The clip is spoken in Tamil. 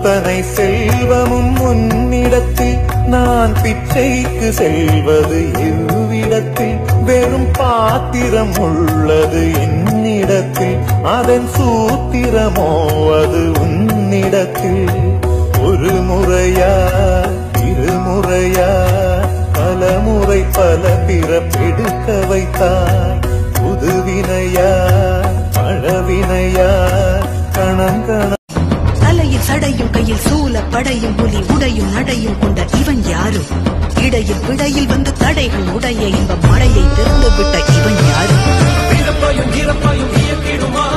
அத்தனை செல்வமும் உன்னிடத்தில் நான் பிச்சைக்கு செல்வது எவ்விடத்தில் வெறும் பாத்திரம் உள்ளது என்னிடத்தில் அதன் சூத்திரமோ அது உன்னிடத்தில் ஒரு முறையா இருமுறையா பலமுறை பல பிறப்பெடுக்க வைத்தாய் புதுவினையா பழவினையா கணம் கணம் தலையில் சடையும் கையில் சூல படையும் புலி உடையும் நடையும் கொண்ட இவன் யாரும் இடையில் விடையில் வந்து தடைகள் உடைய இன்ப மழையை திறந்து விட்ட இவன் யாரும்